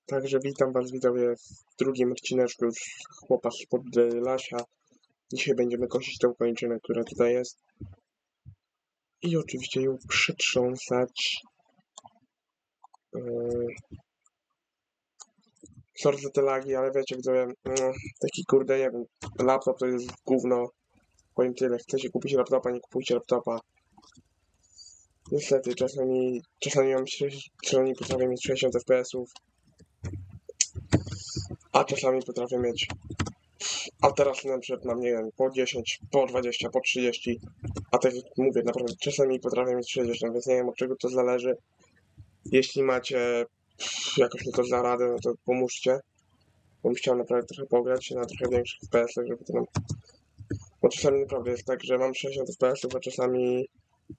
Także witam was widzowie w drugim odcineczku już chłopa spod Lasia. Dzisiaj będziemy kosić tą kończynę, która tutaj jest. I oczywiście ją przytrząsać. Sorry za te lagi, ale wiecie widzowie, taki kurde, nie wiem, laptop to jest gówno. Powiem tyle, chcecie kupić laptopa, nie kupujcie laptopa. Niestety, czasami potrafię mieć 60 FPS-ów, a czasami potrafię mieć. A teraz na przykład mam, nie wiem, po 10, po 20, po 30, a tak jak mówię, naprawdę czasami potrafię mieć 60, więc nie wiem od czego to zależy. Jeśli macie jakoś mi to za radę, no to pomóżcie. Bo bym chciał naprawdę trochę pograć na trochę większych FPS-ach, żeby to nam... Bo czasami naprawdę jest tak, że mam 60 FPS-ów, a czasami...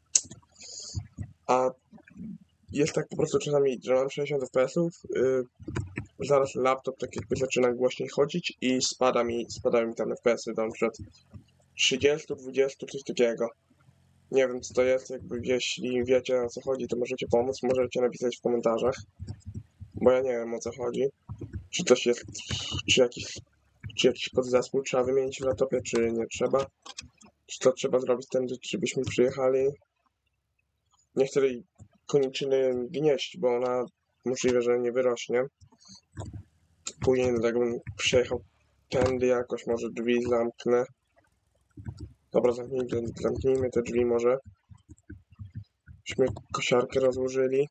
A jest tak po prostu czasami, że mam 60 FPS-ów, zaraz laptop tak jakby zaczyna głośniej chodzić i spadają mi tam FPS-y do na przykład 30, 20, coś takiego. Nie wiem co to jest, jakby jeśli wiecie o co chodzi, to możecie pomóc, możecie napisać w komentarzach, bo ja nie wiem o co chodzi. Czy coś jest, czy jakiś podzespół trzeba wymienić w laptopie, czy nie trzeba. Czy to trzeba zrobić tędy, żebyśmy przyjechali. Nie chcę tej koniczyny gnieść, bo ona możliwe, że nie wyrośnie. Później jakbym przyjechał tędy jakoś, może drzwi zamknę. Dobra, zamknijmy te drzwi może. Byśmy kosiarkę rozłożyli.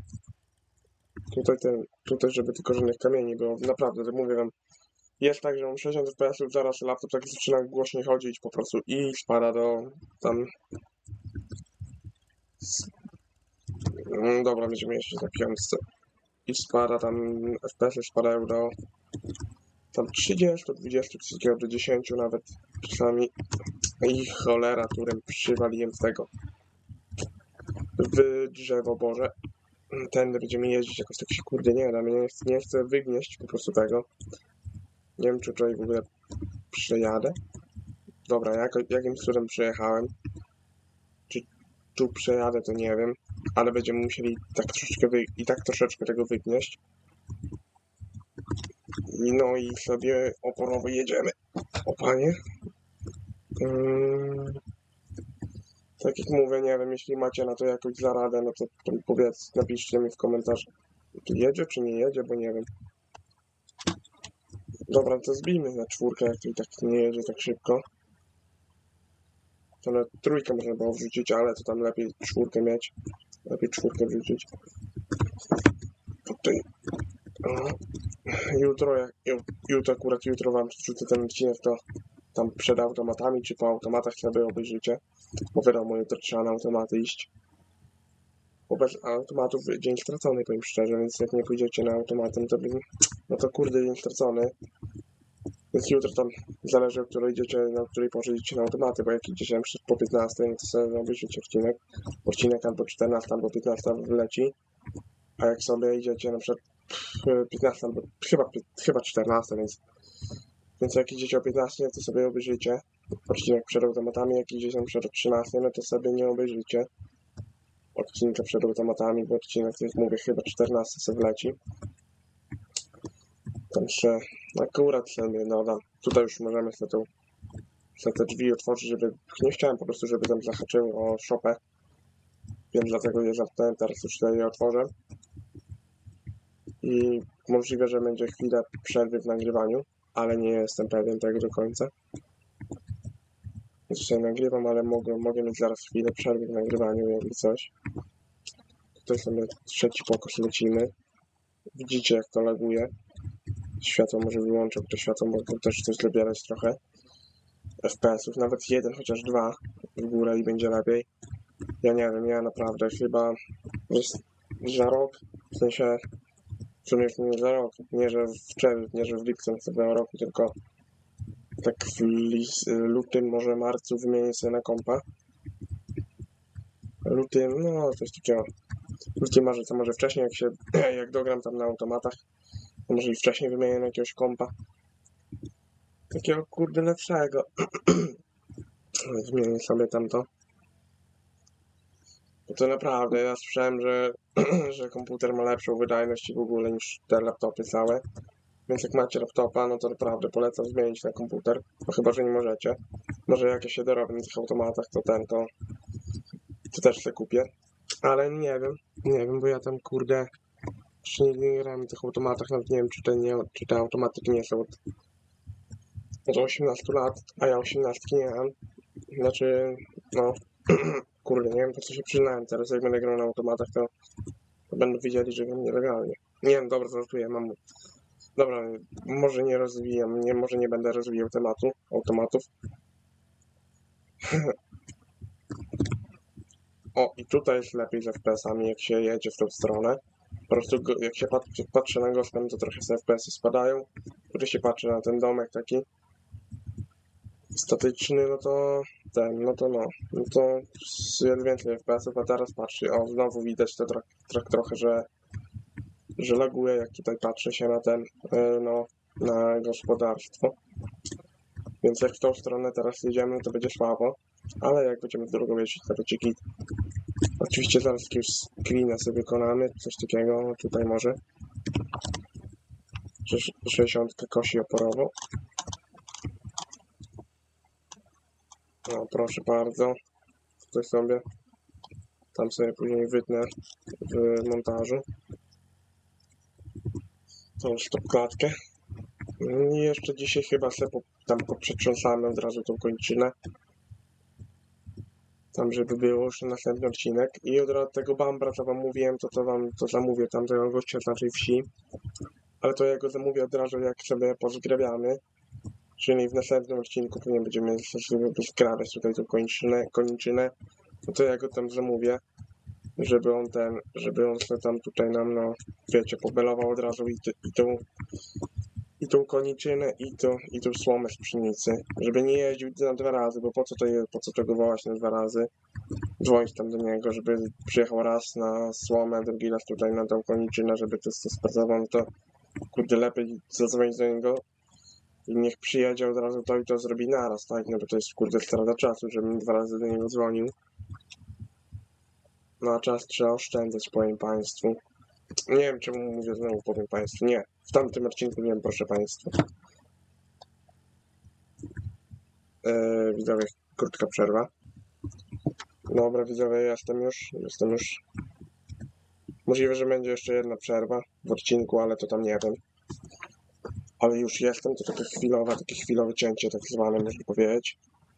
Tutaj, żeby tylko żadnych kamieni było. Naprawdę, to mówię wam, jest tak, że mam 60 FPS-ów, zaraz laptop tak zaczyna głośniej chodzić po prostu i spada do tam... Dobra, będziemy jeździć na piątce. I spada tam, FPS-y spadają do tam 30, 20, do 10 nawet czasami. I cholera, którym przywaliłem z tego w drzewo, Boże. Tędy będziemy jeździć jakoś tak się kurde nie da, nie chcę wygnieść po prostu tego. Nie wiem czy tutaj w ogóle przejadę. Dobra, jakim cudem przejechałem. Czy tu przejadę, to nie wiem. Ale będziemy musieli tak troszeczkę tego wygnieść. No i sobie oporowo jedziemy. O panie. Tak jak mówię, nie wiem, jeśli macie na to jakąś zaradę, no to powiedz, napiszcie mi w komentarzu. Czy jedzie, czy nie jedzie, bo nie wiem. Dobra, to zbijmy na czwórkę, jak to i tak nie jedzie tak szybko. To na trójkę można było wrzucić, ale to tam lepiej czwórkę mieć. Lepiej czwórkę wrzucić. Tutaj. Jutro wam wrzucę ten odcinek, to tam przed automatami, czy po automatach sobie obejrzycie. Bo wiadomo, jutro trzeba na automaty iść. Bo bez automatów dzień stracony, powiem szczerze, więc jak nie pójdziecie na automatem, to no to kurde dzień stracony. Więc jutro tam zależy, o której idziecie, na której porze idziecie na automaty, bo jak idziecie na przykład po 15, no to sobie obejrzycie odcinek albo 14, albo 15 wleci. A jak sobie idziecie na przykład 15 albo chyba 14, więc jak idziecie o 15, to sobie obejrzycie odcinek przed automatami, jak idziecie na przykład o 13, no to sobie nie obejrzycie odcinka przed automatami, bo odcinek, jak mówię, chyba 14 sobie wleci. Także akurat sobie, no da, tutaj już możemy sobie te drzwi otworzyć, żeby, nie chciałem po prostu, żeby tam zahaczyło o szopę, więc dlatego je zamknąłem, teraz już tutaj je otworzę. I możliwe, że będzie chwilę przerwy w nagrywaniu, ale nie jestem pewien tego do końca. Więc tutaj nagrywam, ale mogę mieć zaraz chwilę przerwy w nagrywaniu, jakby coś. Tutaj sobie trzeci pokos lecimy. Widzicie, jak to laguje. Światło może wyłączę, to światło, bo też coś zabierać trochę FPS-ów, nawet jeden, chociaż dwa w górę i będzie lepiej. Ja nie wiem, ja naprawdę chyba za rok, w sensie w sumie już nie za rok, nie że w czerwcu, nie że w lipcu następnego roku, tylko tak w lutym, może marcu wymienię sobie na kompa. Lutym, no coś takiego. Lutym, marzyc, może wcześniej, jak dogram tam na automatach, to może i wcześniej wymienię na jakiegoś kompa. Takiego kurde lepszego. Zmienię sobie tamto. To naprawdę, ja słyszałem, że, że komputer ma lepszą wydajność w ogóle niż te laptopy całe. Więc jak macie laptopa, no to naprawdę polecam zmienić na komputer. No chyba, że nie możecie. Może jak ja się dorobię na tych automatach, to też sobie kupię. Ale nie wiem, bo ja tam kurde jeszcze nigdy nie grałem na tych automatach, nawet nie wiem czy te automatyki nie są od 18 lat, a ja 18 nie mam. Znaczy, no, kurde, nie wiem po co się przyznałem teraz, jak będę grał na automatach, to będą wiedzieli, że gram nielegalnie. Nie wiem, dobra, żartuję, mam... Dobra, może nie rozwijam, może nie będę rozwijał tematu automatów. O, i tutaj jest lepiej z FPS-ami, jak się jedzie w tą stronę. Po prostu jak się patrzy na gospę, to trochę te FPS-y spadają. Gdy się patrzy na ten domek taki statyczny, no to jest więcej FPS-ów, a teraz patrzy, o, znowu widać to trochę, że laguje, jak tutaj patrzy się na no, na gospodarstwo. Więc jak w tą stronę teraz jedziemy, to będzie słabo, ale jak będziemy w drugą jeździć, to będzie git. Oczywiście zaraz jakiegoś screena sobie wykonamy, coś takiego, no tutaj może. 60 kosi oporowo. No proszę bardzo, tutaj sobie, tam sobie później wytnę w montażu tą stopklatkę. I jeszcze dzisiaj chyba sobie tam poprzetrząsamy od razu tą kończynę. Tam, żeby było już następny odcinek. I od razu tego Bambra, co wam mówiłem, to zamówię tamtego gościa z naszej wsi. Ale to ja go zamówię od razu, jak sobie pozgrabiamy. Czyli w następnym odcinku pewnie będziemy sobie zgrabiać tutaj tą koniczynę. No to ja go tam zamówię, żeby on sobie tam tutaj nam, no wiecie, pobelował od razu i tą koniczynę, i tą słomę z pszenicy, żeby nie jeździł na 2 razy, bo po co to go wołać na 2 razy, dzwonić tam do niego, żeby przyjechał raz na słomę, drugi raz tutaj na tą koniczynę, żeby to spracował, to kurde lepiej zadzwonić do niego i niech przyjedzie od razu to i to zrobi naraz, tak, no bo to jest kurde strata czasu, żebym 2 razy do niego dzwonił. No a czas trzeba oszczędzać, powiem państwu. Nie wiem czemu mówię znowu, powiem państwu, nie, w tamtym odcinku nie wiem, proszę państwa. Widzowie, krótka przerwa. Dobra, widzowie, jestem już. Możliwe, że będzie jeszcze jedna przerwa w odcinku, ale to tam nie wiem. Ale już jestem, to takie chwilowe cięcie, tak zwane, można powiedzieć.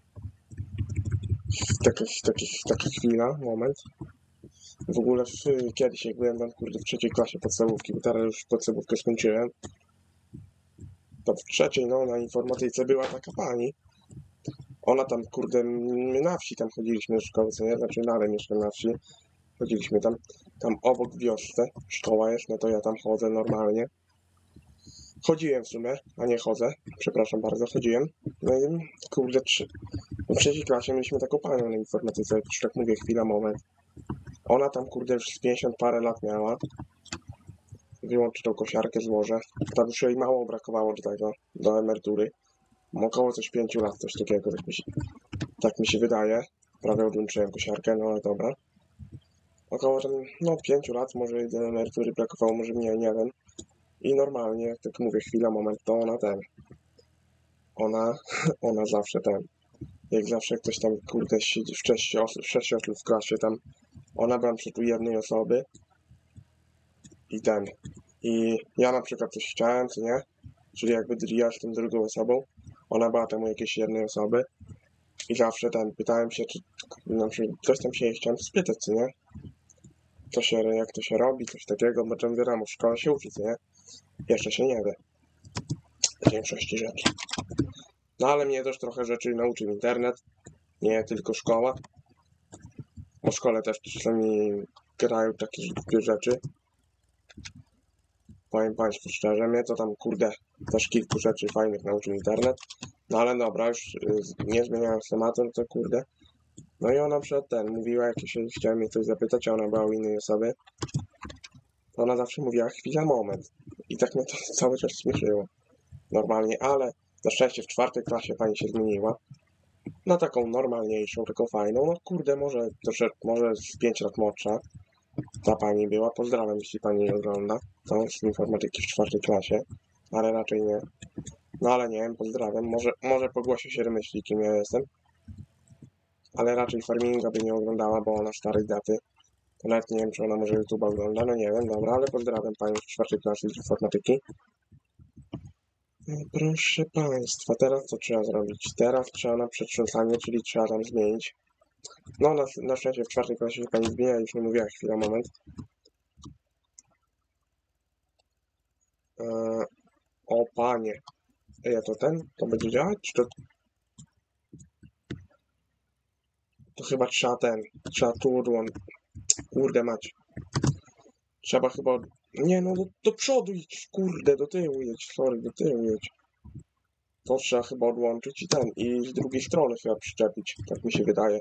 Taka chwila, moment. W ogóle kiedyś, jak byłem tam, kurde, w 3. klasie podstawówki, bo teraz już podstawówkę skończyłem, to w 3, no, na informatyce była taka pani. Ona tam, kurde, my na wsi tam chodziliśmy do szkoły, co nie? Znaczy dalej mieszkam na wsi. Chodziliśmy tam obok w wiosce szkoła jest, no to ja tam chodzę normalnie. Chodziłem w sumie, a nie chodzę, przepraszam bardzo, chodziłem. No i kurde, w 3. klasie mieliśmy taką panią na informatyce, już tak mówię, chwila, moment. Ona tam, kurde, już z 50 parę lat miała. Wyłączy tą kosiarkę, złożę. Tam już jej mało brakowało do emerytury. Około coś 5 lat, coś takiego, tak mi się wydaje. Prawie odłączyłem kosiarkę, no ale dobra. Około tam, no 5 lat, może do emerytury brakowało, może mniej, nie wiem. I normalnie, jak tak mówię, chwila, moment, to ona zawsze jak zawsze ktoś tam, kurde, siedzi w 6 osób w klasie tam, ona była przy tu jednej osoby i ja na przykład coś chciałem, czy nie, czyli jakby ja z tą drugą osobą, ona była tam u jakiejś jednej osoby i zawsze pytałem się, czy na przykład coś tam się chciałem spytać, czy nie, jak to się robi, coś takiego, bo tam wiadomo, w szkole się uczy, nie, jeszcze się nie wie w większości rzeczy. No ale mnie też trochę rzeczy nauczył internet, nie tylko szkoła. O szkole też czasami grają takie rzeczy. Powiem państwu szczerze, mnie to tam, kurde, też kilku rzeczy fajnych nauczył internet. No ale dobra, już nie zmieniając tematu, to kurde. No i ona mówiła, jak się chciałem mnie coś zapytać, a ona była u innej osoby. To ona zawsze mówiła, chwila, moment. I tak mnie to cały czas śmieszyło. Normalnie, ale na szczęście w 4. klasie pani się zmieniła. na taką normalniejszą, taką fajną. No kurde, może z 5 lat młodsza ta pani była. Pozdrawiam, jeśli pani nie ogląda. To z informatyki w 4 klasie, ale raczej nie. No ale nie wiem, pozdrawiam. Może po głosie się myśli, kim ja jestem. Ale raczej farminga by nie oglądała, bo ona starej daty. To nawet nie wiem, czy ona może YouTube'a ogląda. No nie wiem, dobra, ale pozdrawiam panią z 4 klasy z informatyki. Proszę państwa, teraz co trzeba zrobić? Teraz trzeba na przetrząsanie, czyli trzeba tam zmienić. No, na szczęście w 4 klasie się pani zmienia, już nie mówiła, chwila, moment. O panie. Ja to to będzie działać? Czy to chyba trzeba tu odłączyć. Kurde mać. Trzeba chyba, nie no, do przodu idź, kurde, do tyłu jedź, sorry, do tyłu jedź. To trzeba chyba odłączyć i z drugiej strony chyba przyczepić, tak mi się wydaje.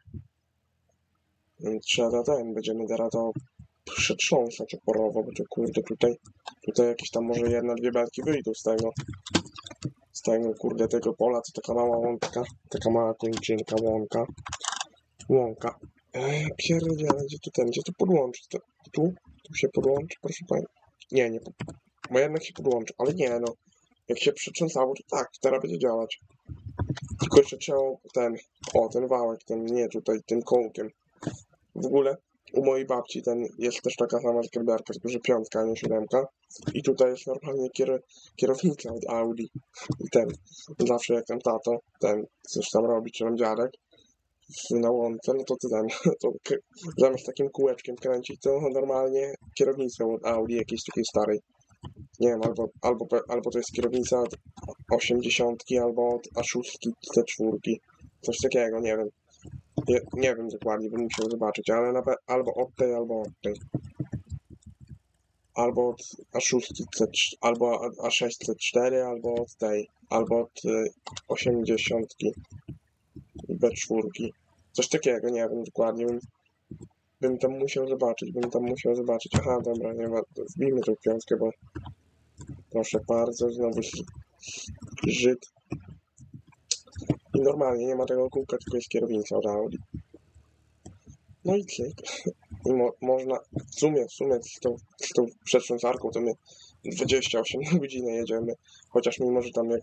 Trzeba będziemy teraz to przetrząsać oporowo, bo to kurde tutaj jakieś tam może jedna, dwie belki wyjdą z tego kurde tego pola, to taka mała łąka, taka mała kończynka, łąka. Pierdziele, gdzie tu podłączyć? Tu się podłączy, proszę pani. Nie, bo jednak się podłączy, ale nie no, jak się przetrząsało, to tak, teraz będzie działać. Tylko jeszcze trzeba ten wałek, nie tutaj, tym kołkiem. W ogóle u mojej babci jest też taka sama skierbiarka, tylko że 5, a nie 7. I tutaj jest normalnie kierownica od Audi. I zawsze jak tato, coś tam robi, czy tam dziadek na łące, no to to zamiast takim kółeczkiem kręcić, to normalnie kierownicą od Audi jakiejś takiej starej. Nie wiem, albo to jest kierownica od 80, albo od A6 C4. Coś takiego, nie wiem. Nie wiem dokładnie, bym musiał zobaczyć, ale albo od tej, albo od tej. Albo od A6 albo A6 C4, albo od tej, albo od 80 B4. Coś takiego, nie wiem dokładnie, bym tam musiał zobaczyć. Aha, dobra, nie ma, wbijmy tą 5, bo proszę bardzo, znowu Żyd. I normalnie nie ma tego kółka, tylko jest kierownica od Audi. No i cyk. I można, w sumie z tą przetrząsarką to my 28 na godzinę jedziemy. Chociaż mimo, że tam jak...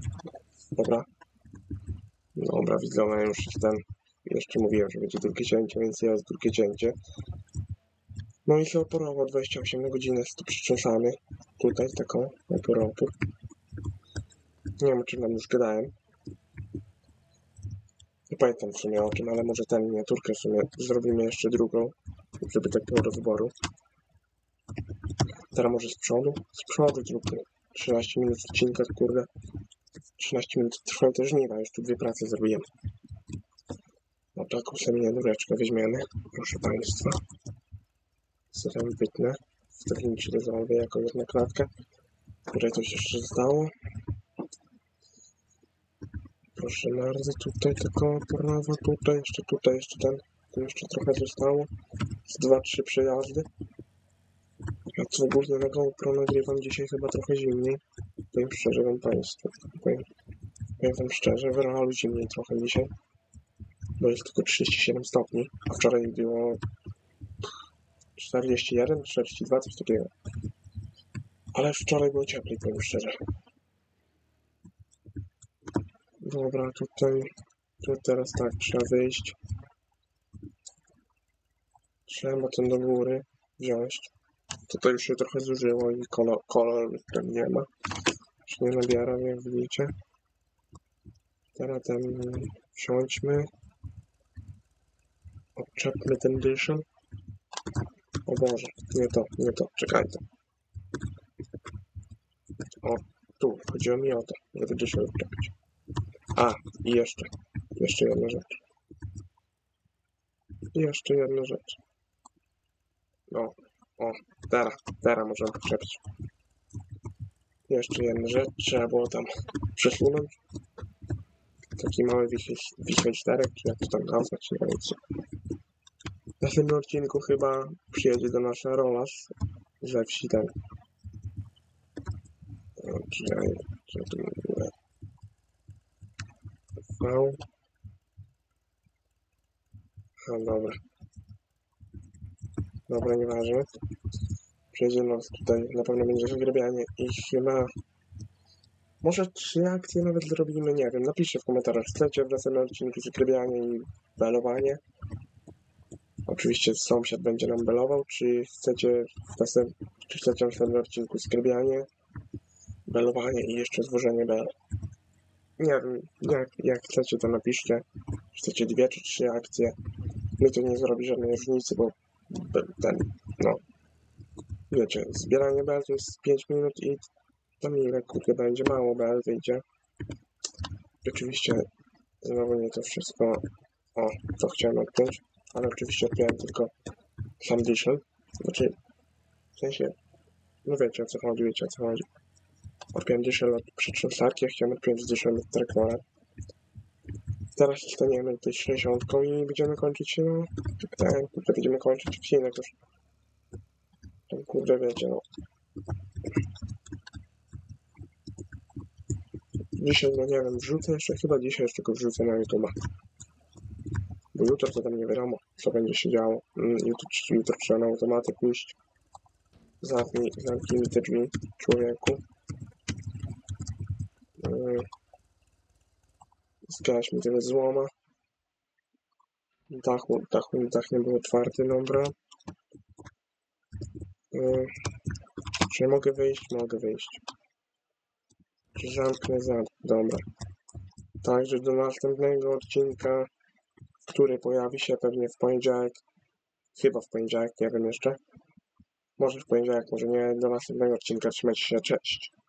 Dobra, widzowie, już jeszcze mówiłem, że będzie drugie cięcie, więc jest drugie cięcie. No i się oporowo 28 na godzinę jest to przetrząsamy. Tutaj taką opór. Nie wiem, o czym nam już gadałem. Nie pamiętam w sumie o czym, ale może tę miniaturkę w sumie zrobimy jeszcze drugą, żeby tak było do wyboru. Teraz może z przodu? Z przodu zróbmy. 13 minut odcinka, kurde. 13 minut trwają te żniwa, już tu 2 prace zrobiłem. No taką sobie miniatureczkę weźmiemy, proszę państwa. Co tam wytnę? Wstawimy się do załowy jako jedna klatka. Tutaj coś jeszcze zostało. Proszę bardzo, tutaj tylko prawo, tutaj jeszcze tu jeszcze trochę zostało. Z 2-3 przejazdy. Ja co ogólnie na GoPro nagrywam dzisiaj chyba trochę zimniej. Powiem szczerze wam państwu. Powiem wam szczerze, w realu zimniej trochę dzisiaj. Bo jest tylko 37 stopni, a wczoraj było 41, 42, coś takiego. Ale wczoraj było cieplej, powiem szczerze. Dobra, tu teraz tak, trzeba wyjść. Trzeba ten do góry wziąć. Tutaj już się trochę zużyło i kolor tam nie ma. Już nie nabieram, jak widzicie. Teraz wsiądźmy. Odczepmy ten dyszel. O Boże, nie to, czekajcie. O, tu, chodziło mi o to, żeby dyszel odczepić. A, i jeszcze jedna rzecz. No, o, teraz możemy podczepić. Jeszcze jedna rzecz, trzeba było tam przesunąć. Taki mały wichajsterek, czy jak to tam nazwać, nie wiem co. W następnym odcinku chyba przyjedzie do nas Rolas ze wsi czy to w ogóle V No dobra. Dobra, nieważne. Przejdziemy tutaj. Na pewno będzie zgrabianie i chyba... Może 3 akcje nawet zrobimy, nie wiem. Napiszcie w komentarzach, chcecie w następnym odcinku zgrabianie i belowanie. Oczywiście sąsiad będzie nam belował, czy chcecie w następnym odcinku zgrabianie, belowanie i jeszcze zwożenie bel. Nie wiem, jak chcecie, to napiszcie. Chcecie 2 czy 3 akcje. Mi to nie zrobi żadnej różnicy, bo no, wiecie, zbieranie bel to jest 5 minut i tam ile kurde będzie, mało bel wyjdzie. I oczywiście znowu nie to wszystko, co chciałem odpiąć, ale oczywiście odpiąłem tylko sam diesel. Znaczy, w sensie, no wiecie o co chodzi, Odpiąłem diesel od przetrząsarki, chciałem odpiąć diesel od traktora. Teraz staniemy tutaj 60 i będziemy kończyć, no, kurde, będziemy kończyć odcinek już. Tam kurde, wiecie, no. Dzisiaj, no nie wiem, wrzucę jeszcze, chyba dzisiaj jeszcze go wrzucę na YouTube'a. Bo jutro to tam nie wiadomo, co będzie się działo. Jutro trzeba na automaty pójść. Zamknij mi te drzwi, człowieku. Zgaś mi tego złoma. Dach nie był otwarty, dobra. Czy mogę wyjść? Mogę wyjść. Czy zamknę? Dobra. Także do następnego odcinka, który pojawi się pewnie w poniedziałek. Chyba w poniedziałek, nie wiem jeszcze. Może w poniedziałek, może nie. Do następnego odcinka, trzymajcie się, cześć.